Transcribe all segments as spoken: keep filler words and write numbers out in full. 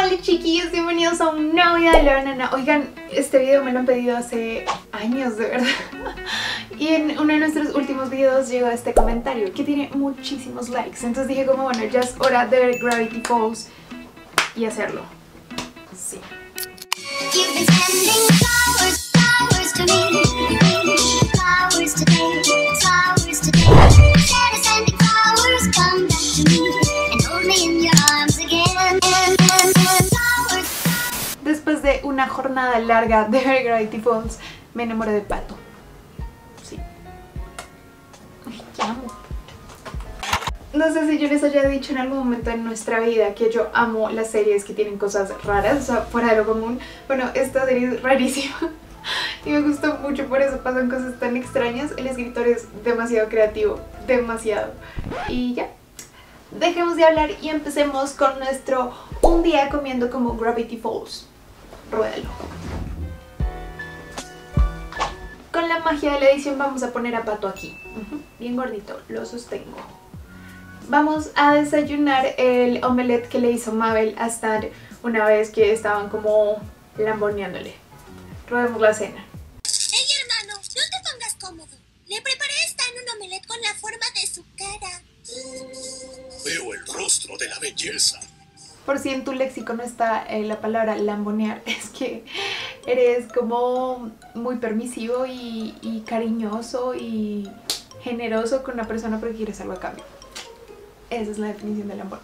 Hola chiquillos, bienvenidos a un nuevo video de la banana. Oigan, este video me lo han pedido hace años, de verdad. Y en uno de nuestros últimos videos llegó este comentario que tiene muchísimos likes. Entonces dije como, bueno, ya es hora de ver Gravity Falls y hacerlo. Sí. Después de una jornada larga de ver Gravity Falls, me enamoré de Pato. Sí. Ay, qué amo. No sé si yo les haya dicho en algún momento en nuestra vida que yo amo las series que tienen cosas raras, o sea, fuera de lo común. Bueno, esta serie es rarísima y me gustó mucho, por eso pasan cosas tan extrañas. El escritor es demasiado creativo, demasiado. Y ya, dejemos de hablar y empecemos con nuestro un día comiendo como Gravity Falls. Ruédalo. Con la magia de la edición vamos a poner a Pato aquí, uh-huh. Bien gordito, lo sostengo. Vamos a desayunar el omelette que le hizo Mabel a Stan una vez que estaban como lamboneándole. Rodemos la cena. Hey hermano, no te pongas cómodo. Le preparé a Stan un omelette con la forma de su cara. Veo el rostro de la belleza. Por si en tu léxico no está eh, la palabra lambonear, es que eres como muy permisivo y, y cariñoso y generoso con una persona porque quieres algo a cambio. Esa es la definición de lambona.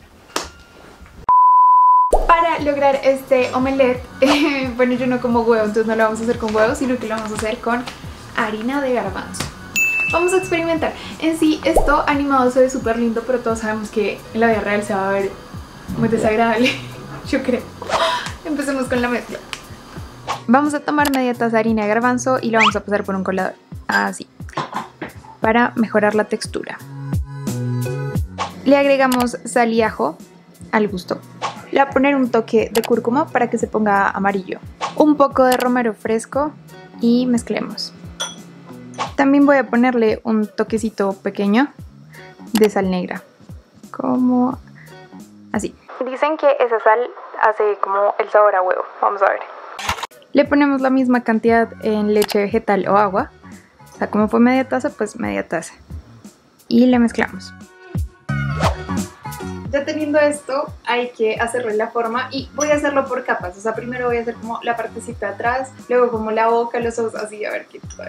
Para lograr este omelette, eh, bueno, yo no como huevo, entonces no lo vamos a hacer con huevo, sino que lo vamos a hacer con harina de garbanzo. Vamos a experimentar. En sí, esto animado se ve súper lindo, pero todos sabemos que en la vida real se va a ver muy desagradable, yo creo. Empecemos con la mezcla. Vamos a tomar media taza de harina de garbanzo y la vamos a pasar por un colador, así, para mejorar la textura. Le agregamos sal y ajo al gusto. Le voy a poner un toque de cúrcuma para que se ponga amarillo. Un poco de romero fresco y mezclemos. También voy a ponerle un toquecito pequeño de sal negra, como así. Dicen que esa sal hace como el sabor a huevo. Vamos a ver. Le ponemos la misma cantidad en leche vegetal o agua. O sea, como fue media taza, pues media taza. Y le mezclamos. Ya teniendo esto, hay que hacerlo en la forma y voy a hacerlo por capas. O sea, primero voy a hacer como la partecita de atrás, luego como la boca, los ojos, así, a ver qué tal.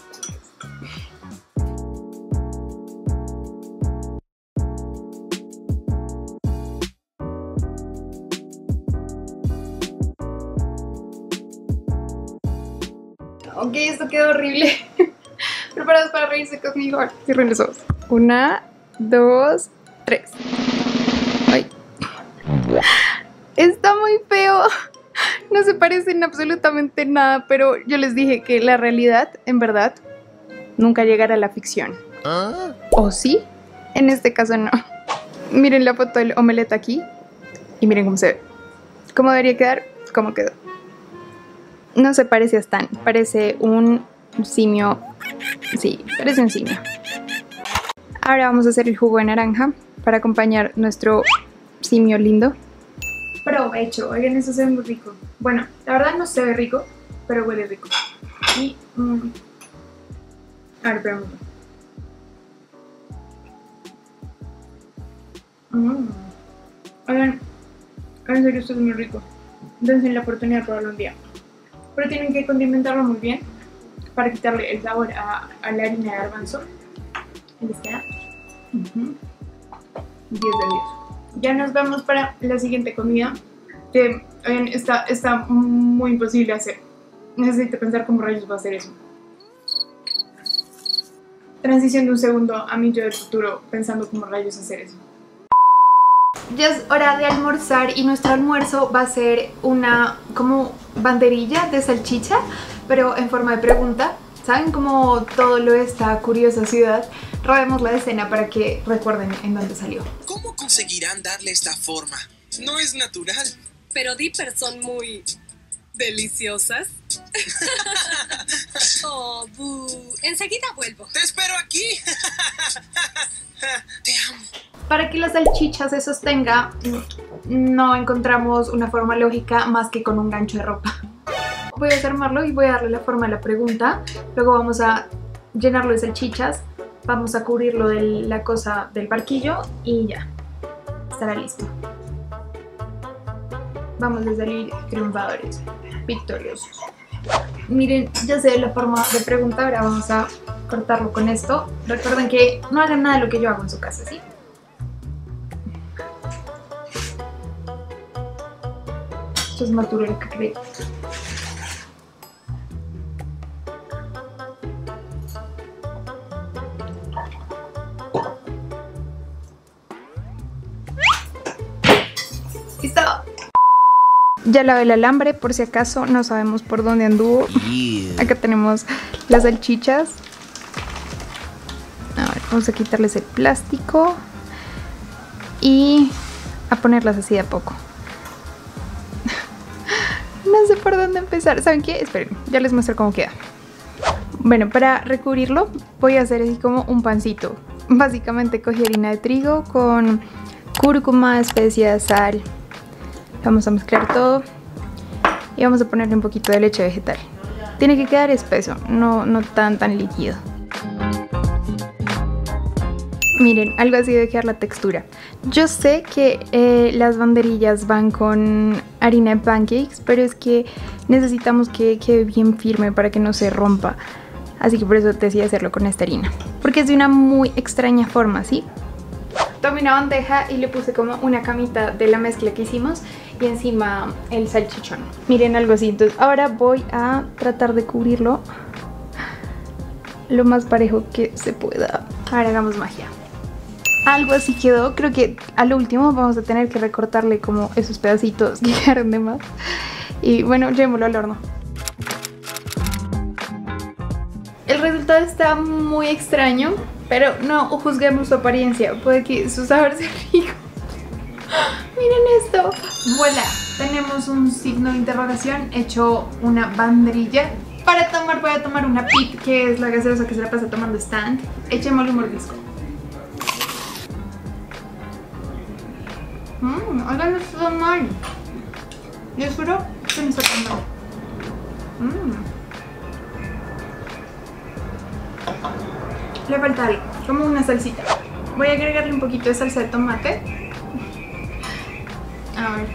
Ok, esto quedó horrible. Preparados para reírse conmigo. Cierren los ojos. Una, dos, tres. Ay. Está muy feo. No se parecen absolutamente nada, pero yo les dije que la realidad, en verdad, nunca llegará a la ficción. ¿Ah? ¿O sí? En este caso no. Miren la foto del omelette aquí y miren cómo se ve. ¿Cómo debería quedar? ¿Cómo quedó? No se parece a Stan, parece un simio. Sí, parece un simio. Ahora vamos a hacer el jugo de naranja para acompañar nuestro simio lindo. Provecho, oigan, eso se ve muy rico. Bueno, la verdad no se ve rico, pero huele rico. Y, mmm. A ver, probemos. Mmm. Oigan, en serio esto es muy rico. Dense la oportunidad de probarlo un día. Pero tienen que condimentarlo muy bien para quitarle el sabor a, a la harina de garbanzo. ¿Les queda? Uh-huh. diez de diez. Ya nos vamos para la siguiente comida, que oigan, está, está muy imposible hacer. Necesito pensar cómo rayos va a hacer eso. Transición de un segundo a mi yo del futuro pensando cómo rayos hacer eso. Ya es hora de almorzar y nuestro almuerzo va a ser una como banderilla de salchicha, pero en forma de pregunta. ¿Saben cómo todo lo de esta curiosa ciudad? Rodemos la escena para que recuerden en dónde salió. ¿Cómo conseguirán darle esta forma? No es natural. Pero Dipper son muy deliciosas. Oh, boo. Enseguida vuelvo. ¡Te espero aquí! Te amo. Para que la salchicha se sostenga, no encontramos una forma lógica más que con un gancho de ropa. Voy a desarmarlo y voy a darle la forma a la pregunta. Luego vamos a llenarlo de salchichas, vamos a cubrirlo de la cosa del barquillo y ya, estará listo. Vamos a salir triunfadores, victoriosos. Miren, ya sé la forma de pregunta, ahora vamos a cortarlo con esto. Recuerden que no hagan nada de lo que yo hago en su casa, ¿sí? Esto es más duro de lo que creí. ¡Listo! Ya lavé el alambre por si acaso no sabemos por dónde anduvo. Yeah. Acá tenemos las salchichas. A ver, vamos a quitarles el plástico y a ponerlas así de a poco. No sé por dónde empezar. ¿Saben qué? Esperen, ya les muestro cómo queda. Bueno, para recubrirlo voy a hacer así como un pancito. Básicamente cogí harina de trigo con cúrcuma, especias, sal. Vamos a mezclar todo y vamos a ponerle un poquito de leche vegetal. Tiene que quedar espeso, no, no tan tan líquido. Miren, algo así debe quedar la textura. Yo sé que eh, las banderillas van con harina de pancakes, pero es que necesitamos que quede bien firme para que no se rompa. Así que por eso decidí hacerlo con esta harina, porque es de una muy extraña forma, ¿sí? Tomé una bandeja y le puse como una camita de la mezcla que hicimos y encima el salchichón. Miren, algo así. Entonces ahora voy a tratar de cubrirlo lo más parejo que se pueda. Ahora hagamos magia. Algo así quedó. Creo que a lo último vamos a tener que recortarle como esos pedacitos que quedaron de más. Y bueno, llevémoslo al horno. El resultado está muy extraño, pero no juzguemos su apariencia, puede que su sabor sea rico. Miren esto. Voilà, tenemos un signo de interrogación hecho una banderilla. Para tomar voy a tomar una Pit, que es la gaseosa que se la pasa tomando Stand. Echémosle un mordisco. Mmm, oigan, no está mal. Les juro que no está tan mal. Mmm. Le falta algo, como una salsita. Voy a agregarle un poquito de salsa de tomate. A ver.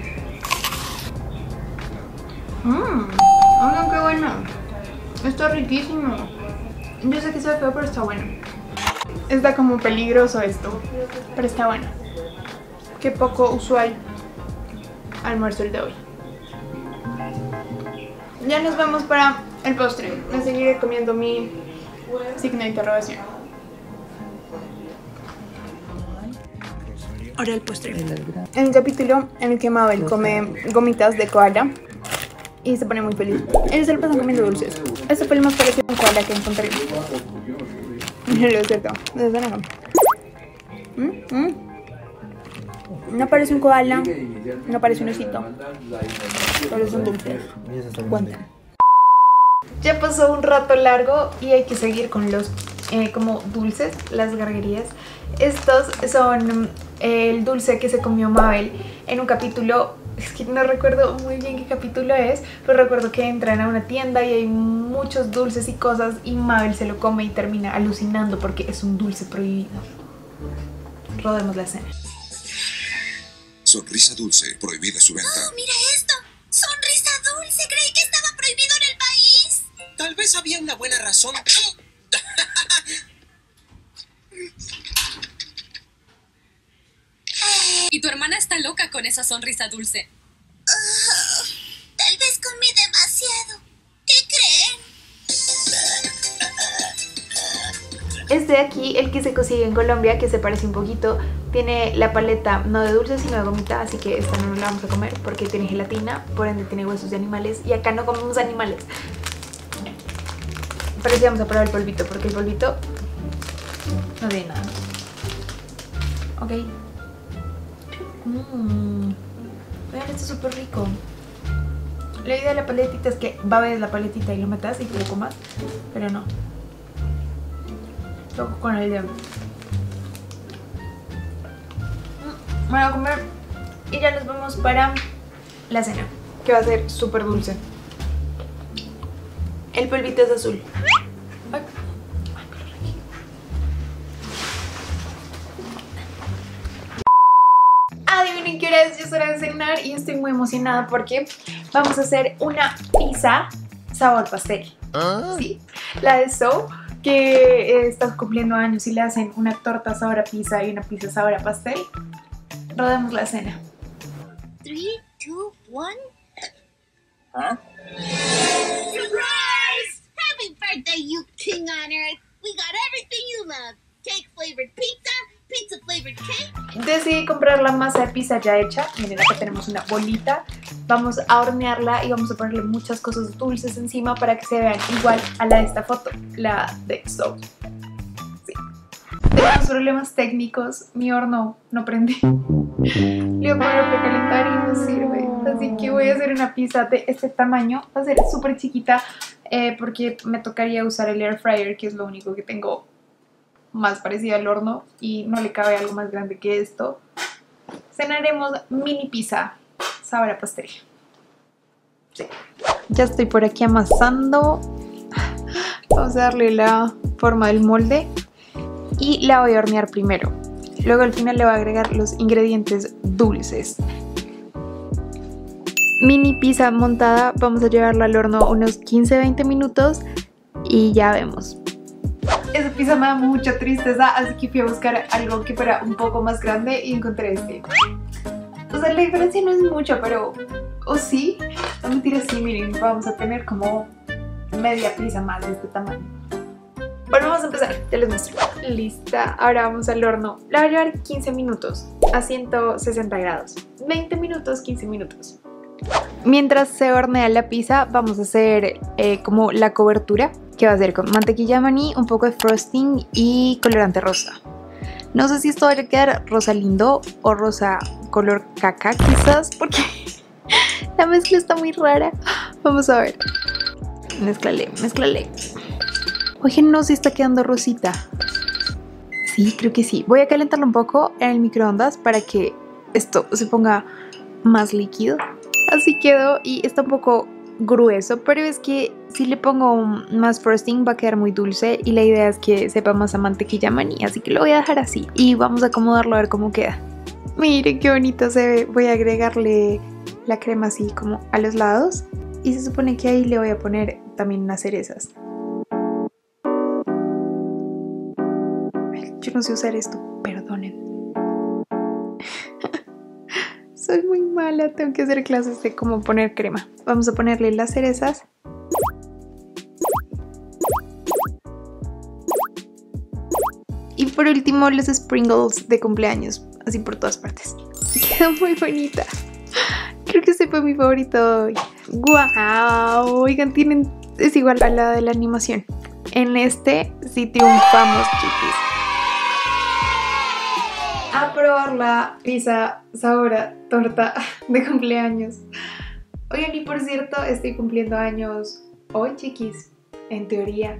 Mmm, oigan, qué bueno. Está riquísimo. Yo sé que se ve feo, pero está bueno. Está como peligroso esto, pero está bueno. Qué poco usual almuerzo el de hoy. Ya nos vemos para el postre. Me seguiré comiendo mi signo de interrogación. Ahora el postre. En un capítulo en el que Mabel come gomitas de koala y se pone muy feliz. Ellos se lo pasan comiendo dulces. Este fue el más parecido a un koala que encontré. Lo es cierto. Desde acá. ¿Mm? ¿Mm? No parece un koala, no parece un osito, pero son dulces. Aguantan. Ya pasó un rato largo y hay que seguir con los eh, como dulces, las garguerías. Estos son eh, el dulce que se comió Mabel en un capítulo. Es que no recuerdo muy bien qué capítulo es, pero recuerdo que entran a una tienda y hay muchos dulces y cosas y Mabel se lo come y termina alucinando porque es un dulce prohibido. Rodemos la escena. Sonrisa dulce, prohibida su venta. ¡Oh, mira esto! ¡Sonrisa dulce! Creí que estaba prohibido en el país. Tal vez había una buena razón. Y tu hermana está loca con esa sonrisa dulce. Uh, tal vez comí demasiado. ¿Qué creen? Este de aquí, el que se consigue en Colombia, que se parece un poquito, tiene la paleta no de dulce sino de gomita, así que esta no la vamos a comer porque tiene gelatina, por ende tiene huesos de animales y acá no comemos animales. Pero sí vamos a probar el polvito porque el polvito no tiene nada. Ok. Mmm. Vean, esto es súper rico. La idea de la paletita es que va a ver la paletita y lo metas y te lo comas, pero no. Toco con el dedo. Me voy a comer y ya nos vamos para la cena, que va a ser súper dulce. El polvito es azul. Ay. Adivinen qué hora es, ya es hora de cenar y estoy muy emocionada porque vamos a hacer una pizza sabor pastel. ¿Ah? Sí, la de So, que eh, está cumpliendo años y le hacen una torta sabor a pizza y una pizza sabor a pastel. Rodemos la cena. Three, two, one. ¿Ah? Surprise! Happy birthday, you king on earth. We got everything you love. Cake flavored pizza, pizza flavored cake. Decidí comprar la masa de pizza ya hecha. Miren, acá tenemos una bolita. Vamos a hornearla y vamos a ponerle muchas cosas dulces encima para que se vean igual a la de esta foto, la de So. Sí. Tenemos problemas técnicos. Mi horno no prende. Le voy a poner a precalentar y no sirve. Así que voy a hacer una pizza de este tamaño. Va a ser súper chiquita eh, porque me tocaría usar el air fryer, que es lo único que tengo más parecido al horno y no le cabe algo más grande que esto. Cenaremos mini pizza sabor a pastel. Sí. Ya estoy por aquí amasando. Vamos a darle la forma del molde y la voy a hornear primero. Luego al final le voy a agregar los ingredientes dulces. Mini pizza montada, vamos a llevarla al horno unos quince a veinte minutos y ya vemos. Esa pizza me da mucha tristeza, así que fui a buscar algo que fuera un poco más grande y encontré este. O sea, la diferencia no es mucho, pero... ¿O sí? No mentira, sí, miren, vamos a tener como media pizza más de este tamaño. Bueno, vamos a empezar, ya les muestro. Lista, ahora vamos al horno. La voy a llevar quince minutos a ciento sesenta grados. veinte minutos, quince minutos. Mientras se hornea la pizza, vamos a hacer eh, como la cobertura, que va a ser con mantequilla de maní, un poco de frosting y colorante rosa. No sé si esto va a quedar rosa lindo o rosa color caca quizás, porque la mezcla está muy rara. Vamos a ver. Mézclale, mézclale. Oye, no, si está quedando rosita. Sí, creo que sí. Voy a calentarlo un poco en el microondas para que esto se ponga más líquido. Así quedó y está un poco grueso, pero es que si le pongo más frosting va a quedar muy dulce y la idea es que sepa más a mantequilla maní, así que lo voy a dejar así y vamos a acomodarlo a ver cómo queda. Miren qué bonito se ve. Voy a agregarle la crema así como a los lados y se supone que ahí le voy a poner también unas cerezas. Yo no sé usar esto, perdonen. Soy muy mala, tengo que hacer clases de cómo poner crema. Vamos a ponerle las cerezas. Y por último los sprinkles de cumpleaños, así por todas partes. Quedó muy bonita. Creo que este fue mi favorito hoy. ¡Guau! Oigan, tienen, es igual a la de la animación. En este sí triunfamos, chiquis. A probar la pizza sabor a torta de cumpleaños. Oigan, y por cierto, estoy cumpliendo años hoy, chiquis, en teoría.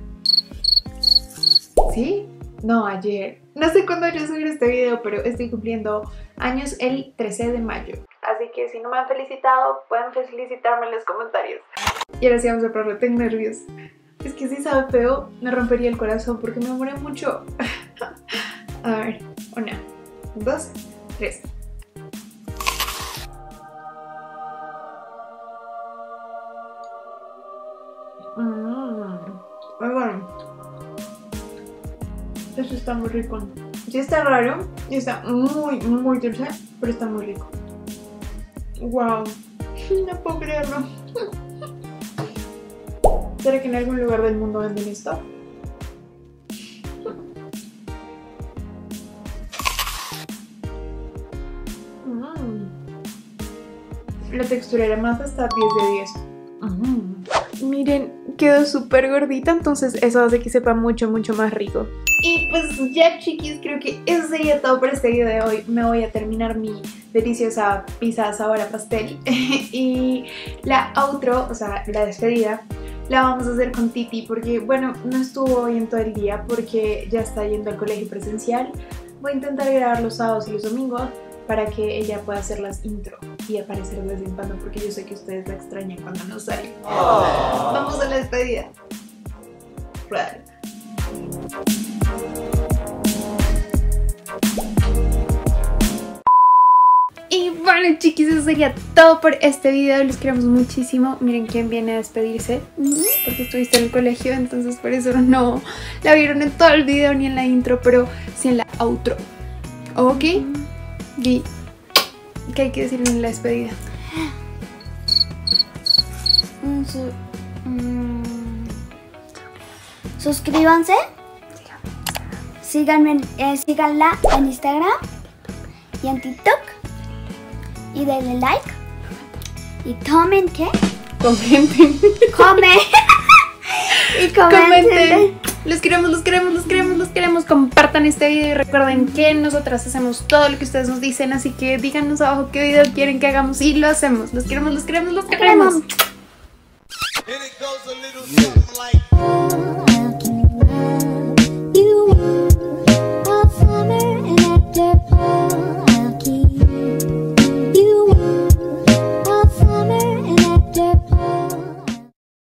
¿Sí? No, ayer. No sé cuándo yo subir este video, pero estoy cumpliendo años el trece de mayo. Así que si no me han felicitado, pueden felicitarme en los comentarios. Y ahora sí vamos a probarlo, tengo nervios. Es que si sabe feo, me rompería el corazón porque me demoré mucho. A ver, una, dos, tres. Mmm, muy bueno. Esto está muy rico. Sí está raro y está muy, muy dulce, pero está muy rico. Wow, no puedo creerlo. ¿Será que en algún lugar del mundo venden esto? Mm. La textura de la masa está diez de diez. Mm. Miren, quedó súper gordita, entonces eso hace que sepa mucho, mucho más rico. Y pues ya, chiquis, creo que eso sería todo por este video de hoy. Me voy a terminar mi deliciosa pizza sabor a pastel. Y la outro, o sea, la despedida, la vamos a hacer con Titi porque, bueno, no estuvo hoy en todo el día porque ya está yendo al colegio presencial. Voy a intentar grabar los sábados y los domingos, para que ella pueda hacer las intro y aparecer de vez en cuando, porque yo sé que ustedes la extrañan cuando no sale. Oh. Vamos a la despedida. Right. Y bueno, chiquis, eso sería todo por este video. Los queremos muchísimo. Miren quién viene a despedirse, porque estuviste en el colegio, entonces por eso no la vieron en todo el video ni en la intro, pero sí en la outro. ¿Ok? ¿Y qué hay que decir en la despedida? Mm, su mm. Suscríbanse. Síganme, eh, síganla en Instagram y en TikTok. Y denle like. Y tomen, ¿qué? Comenten. Comen. Y comenten. Comenten. Los queremos, los queremos, los queremos, los queremos. Compartan este video y recuerden que nosotras hacemos todo lo que ustedes nos dicen. Así que díganos abajo qué video quieren que hagamos y lo hacemos. Los queremos, los queremos, los queremos. Queremos.